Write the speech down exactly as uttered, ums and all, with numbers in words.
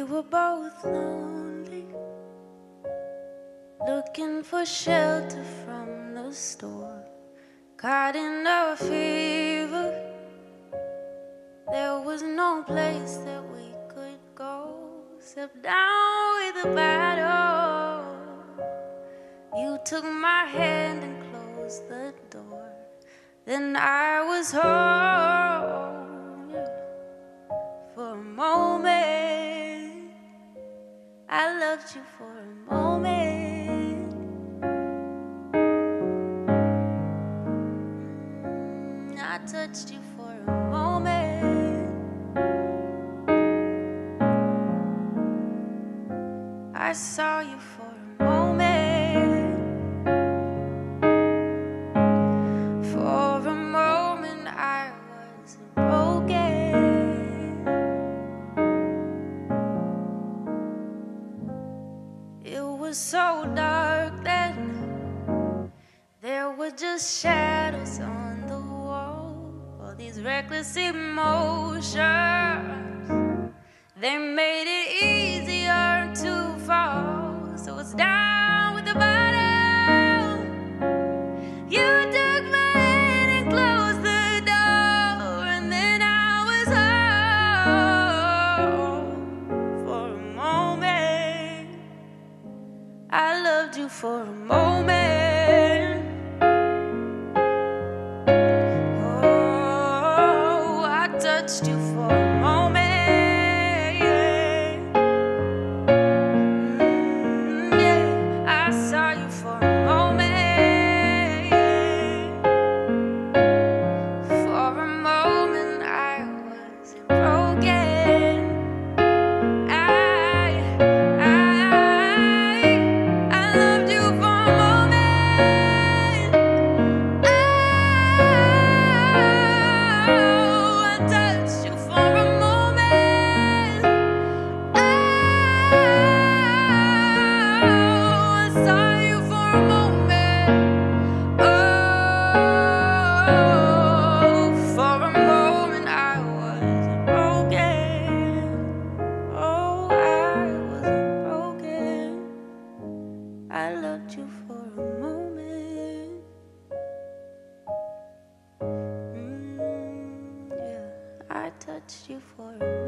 We were both lonely, looking for shelter from the storm, caught in a fever. There was no place that we could go except down with a battle. You took my hand and closed the door. Then I was home, yeah. For a moment I loved you for a moment. mm, I touched you for a moment. I saw you for a moment. For a moment I was broken. It was so dark then, there were just shadows on the wall. All these reckless emotions, they made it easier to fall. So it's down with the bottom. You took my hand and closed the door, and then I was home. For a moment I loved you for a moment. Oh, I touched you for a moment. Mm, yeah, I saw you for a moment. For a moment I was broken. I, I, I loved you for a moment. Oh, I touched you for a moment. Oh, I saw you for a moment. Oh, for a moment I wasn't broken. Oh, I wasn't broken. I loved you for a moment. Mm, yeah, I touched you for a moment.